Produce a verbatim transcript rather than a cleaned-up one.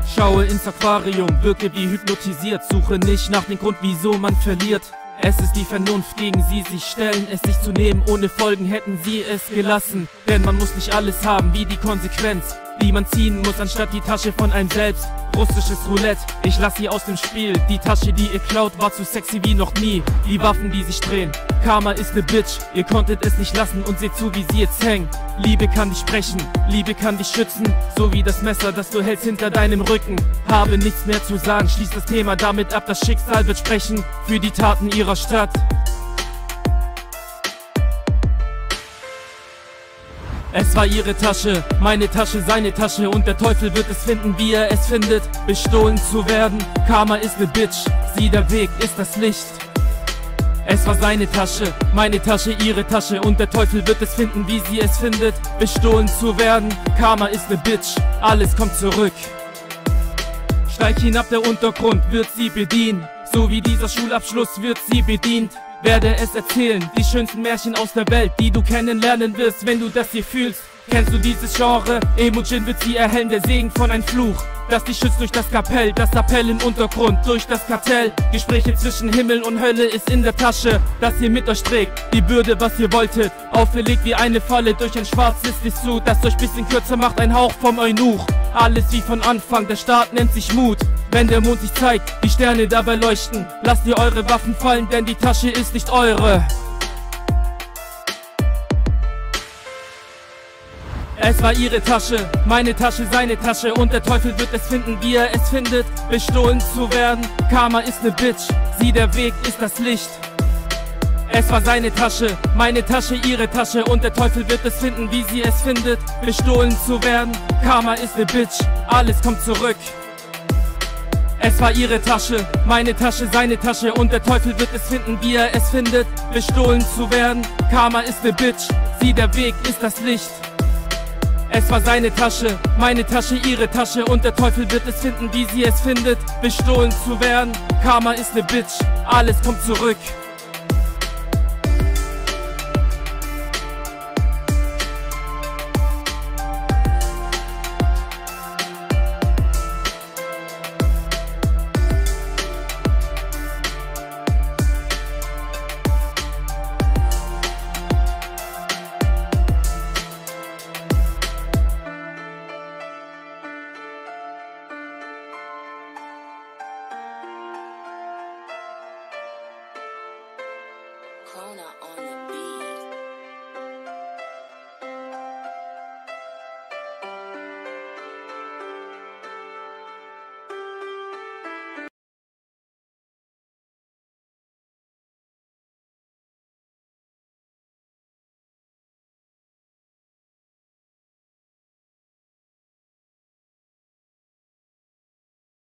Schaue ins Aquarium, wirke wie hypnotisiert, suche nicht nach dem Grund, wieso man verliert. Es ist die Vernunft, gegen sie sich stellen, es sich zu nehmen ohne Folgen, hätten sie es gelassen. Denn man muss nicht alles haben, wie die Konsequenz, die man ziehen muss, anstatt die Tasche von einem selbst. Russisches Roulette, ich lass sie aus dem Spiel. Die Tasche, die ihr klaut, war zu sexy wie noch nie. Die Waffen, die sich drehen, Karma ist ne Bitch. Ihr konntet es nicht lassen und seht zu, wie sie jetzt hängt. Liebe kann dich sprechen, Liebe kann dich schützen, so wie das Messer, das du hältst hinter deinem Rücken. Habe nichts mehr zu sagen, schließ das Thema damit ab, das Schicksal wird sprechen für die Taten ihrer Stadt. Es war ihre Tasche, meine Tasche, seine Tasche, und der Teufel wird es finden, wie er es findet. Bestohlen zu werden, Karma ist ne Bitch, sie der Weg ist das Licht. Es war seine Tasche, meine Tasche, ihre Tasche, und der Teufel wird es finden, wie sie es findet. Bestohlen zu werden, Karma ist ne Bitch, alles kommt zurück. Steig hinab, der Untergrund wird sie bedienen, so wie dieser Schulabschluss wird sie bedient. Werde es erzählen, die schönsten Märchen aus der Welt, die du kennenlernen wirst, wenn du das hier fühlst. Kennst du dieses Genre? Emojin wird sie erhellen, der Segen von ein Fluch, das dich schützt durch das Kapell, das Appell im Untergrund, durch das Kartell. Gespräche zwischen Himmel und Hölle ist in der Tasche, das ihr mit euch trägt, die Bürde, was ihr wolltet, auferlegt wie eine Falle durch ein schwarzes Dessous, das euch bisschen kürzer macht, ein Hauch vom Eunuch. Alles wie von Anfang, der Start nennt sich Mut. Wenn der Mond sich zeigt, die Sterne dabei leuchten, lasst ihr eure Waffen fallen, denn die Tasche ist nicht eure. Es war ihre Tasche, meine Tasche, seine Tasche, und der Teufel wird es finden, wie er es findet. Bestohlen zu werden, Karma ist ne Bitch, sie der Weg ist das Licht. Es war seine Tasche, meine Tasche, ihre Tasche, und der Teufel wird es finden, wie sie es findet. Bestohlen zu werden, Karma ist ne Bitch, alles kommt zurück. Es war ihre Tasche, meine Tasche, seine Tasche, und der Teufel wird es finden, wie er es findet. Bestohlen zu werden, Karma ist ne Bitch, sie der Weg ist das Licht. Es war seine Tasche, meine Tasche, ihre Tasche, und der Teufel wird es finden, wie sie es findet. Bestohlen zu werden, Karma ist ne Bitch, alles kommt zurück.